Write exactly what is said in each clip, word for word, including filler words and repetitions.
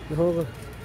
होगा।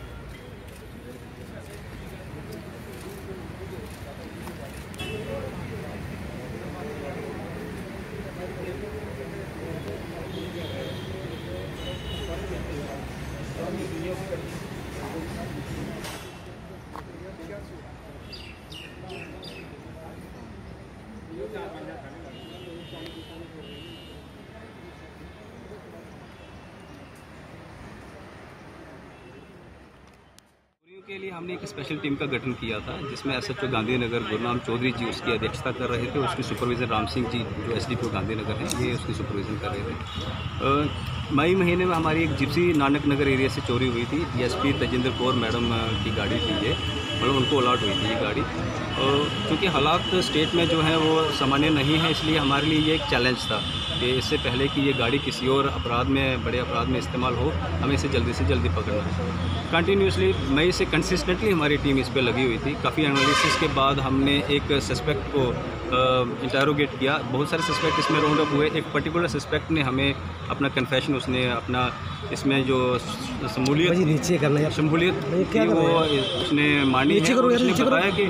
के लिए हमने एक स्पेशल टीम का गठन किया था, जिसमें एसएचओ गांधी नगर गुरनाम चौधरी जी उसकी अध्यक्षता कर रहे थे। उसकी सुपरविजन राम सिंह जी जो एसडीपीओ गांधी नगर हैं, ये उसकी सुपरविजन कर रहे थे। मई महीने में हमारी एक जिप्सी नानक नगर एरिया से चोरी हुई थी। डीएसपी तजिंदर कौर मैडम की गाड़ी थी ये, मतलब उनको अलॉट हुई थी ये गाड़ी। क्योंकि हालात स्टेट में जो है वो सामान्य नहीं है, इसलिए हमारे लिए ये एक चैलेंज था कि इससे पहले कि ये गाड़ी किसी और अपराध में, बड़े अपराध में इस्तेमाल हो, हमें इसे जल्दी से जल्दी पकड़ना है। कंटिन्यूसली मई से कंसिस्टेंटली हमारी टीम इस पर लगी हुई थी। काफ़ी एनालिसिस के बाद हमने एक सस्पेक्ट को इंटरोगेट किया। बहुत सारे सस्पेक्ट इसमें राउंड अप हुए। एक पर्टिकुलर सस्पेक्ट ने हमें अपना कन्फेशन, उसने अपना इसमें जो शमूलियत नीचे करना शमूलियत थी वो उसने मानी है। और उसने बताया कि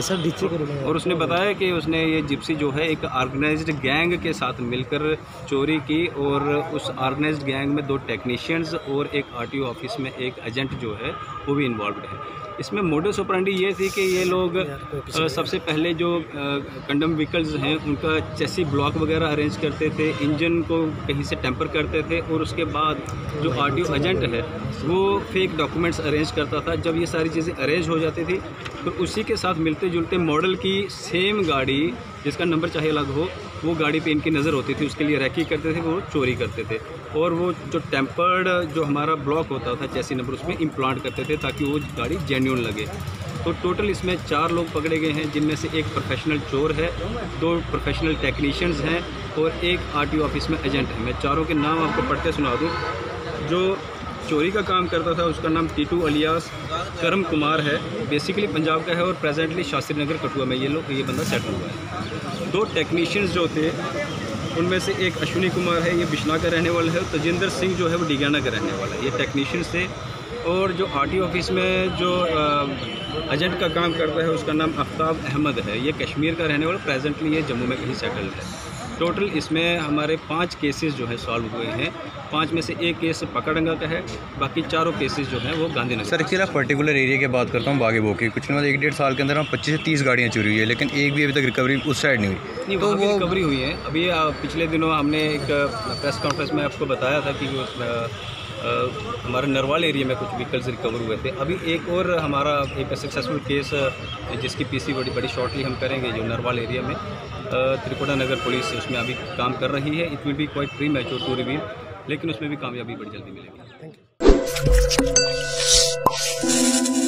और उसने बताया कि उसने ये जिप्सी जो है एक ऑर्गेनाइज्ड गैंग के साथ मिलकर चोरी की, और उस ऑर्गेनाइज्ड गैंग में दो टेक्नीशियंस और एक आरटीओ ऑफिस में एक एजेंट जो है वो भी इन्वॉल्व है। इसमें मोडस ऑपरेंडी ये थी कि ये लोग आ, सबसे पहले जो कंडम व्हीकल्स हैं उनका चेसी ब्लॉक वगैरह अरेंज करते थे, इंजन को कहीं से टेम्पर करते थे, और उसके बाद जो आरटीओ एजेंट है वो फेक डॉक्यूमेंट्स अरेंज करता था। जब ये सारी चीज़ें अरेंज हो जाती थी तो उसी के साथ मिलते जुलते मॉडल की सेम गाड़ी, जिसका नंबर चाहे अलग हो, वो गाड़ी पे इनकी नज़र होती थी, उसके लिए रैकी करते थे, वो चोरी करते थे। और वो जो टेम्पर्ड जो हमारा ब्लॉक होता था चेसी नंबर, उसमें इम्प्लांट करते थे ताकि वो गाड़ी जेन्युइन लगे। तो टोटल इसमें चार लोग पकड़े गए हैं, जिनमें से एक प्रोफेशनल चोर है, दो प्रोफेशनल टेक्नीशियंस हैं और एक आरटीओ ऑफिस में एजेंट है। मैं चारों के नाम आपको पढ़ के सुना दूँ। जो चोरी का काम करता था उसका नाम टीटू अलियास करम कुमार है, बेसिकली पंजाब का है और प्रेजेंटली शास्त्री नगर कठुआ में ये लोग ये बंदा सेटल हुआ है। दो टेक्नीशियंस जो थे उनमें से एक अश्विनी कुमार है, ये बिश्ना का रहने वाला है। तजिंदर सिंह जो है वो डिगाना का रहने वाला है। ये टेक्नीशियंस थे। और जो आरटीओ ऑफिस में जो एजेंट का काम करता है उसका नाम आफ्ताब अहमद है, ये कश्मीर का रहने वाला, प्रेजेंटली ये जम्मू में कहीं सेटल्ड है। टोटल इसमें हमारे पाँच केसेस जो है सॉल्व हुए हैं। पाँच में से एक केस पकड़ंगा का है, बाकी चारों केसेस जो हैं वो Gandhi Nagar. Sir actually particular area की बात करता हूँ, बागे बो की कुछ नहीं, एक डेढ़ साल के अंदर हम पच्चीस से तीस गाड़ियाँ चोरी हुई है, लेकिन एक भी अभी तक रिकवरी उस साइड नहीं हुई। नहीं, तो वो रिकवरी हुई है। अभी पिछले दिनों हमने एक प्रेस कॉन्फ्रेंस में आपको बताया था कि हमारे नरवाल एरिया में कुछ व्हीकल्स रिकवर हुए थे। अभी एक और हमारा एक सक्सेसफुल केस जिसकी पीसी बड़ी बड़ी शॉर्टली हम करेंगे, जो नरवाल एरिया में त्रिकोटा नगर पुलिस उसमें अभी काम कर रही है। It will be quite premature to reveal, लेकिन उसमें भी कामयाबी बड़ी जल्दी मिलेगी।